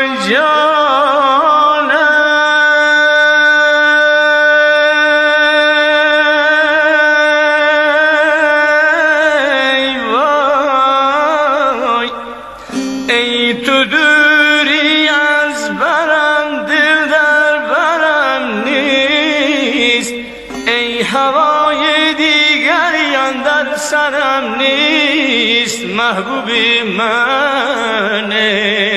ای تو دوری از برم، دل در برم نیست. ای هوای دیگری اندر سرم نیست. محبوبی منه.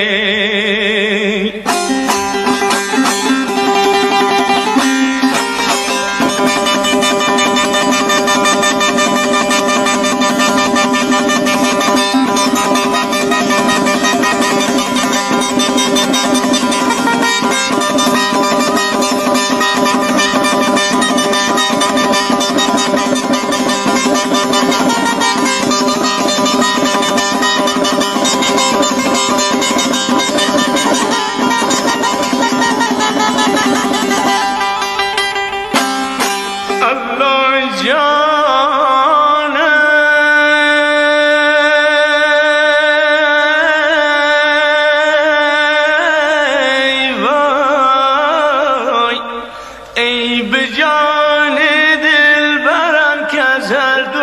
ای به جان دل برم که از هر دو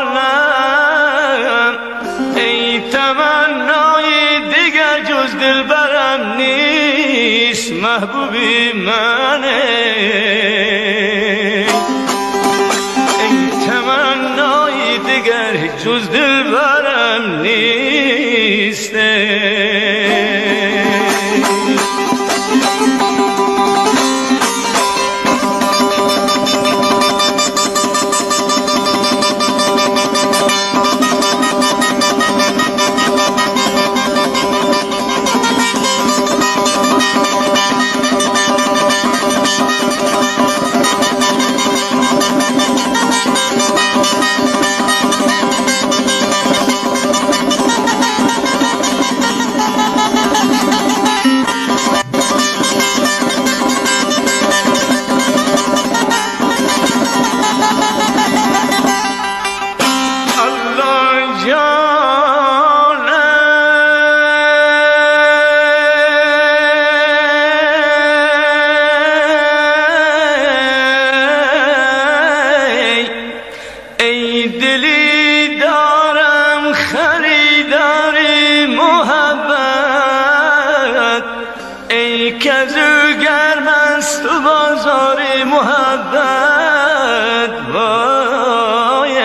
عالم، ای تمنای دیگر جز دل برم نیست. محبوبی منه. ای تمنای دیگر جز دل برم نیست. ای دلی دارم خریداری محبت، ای کزو گرم است و بازاری محبت. وای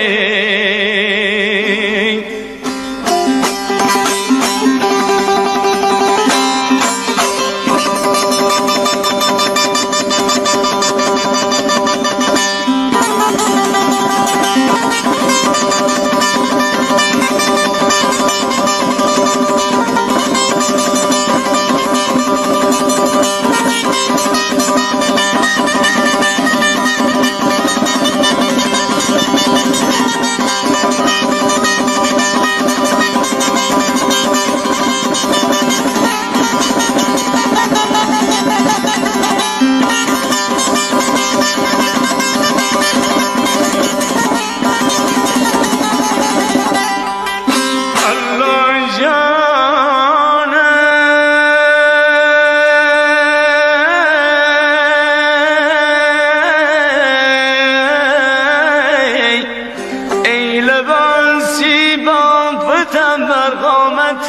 لباسی بافتم بر قامت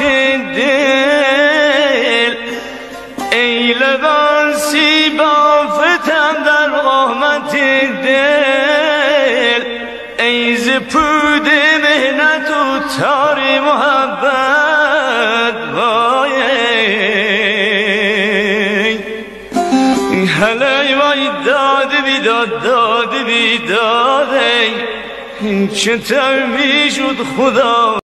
دل، ای لباسی بافتم در قامت دل، ای ز پود مهنت و تار محبت. وای هلی وای داد بیداد داد بیداد، این چطور میشد خدا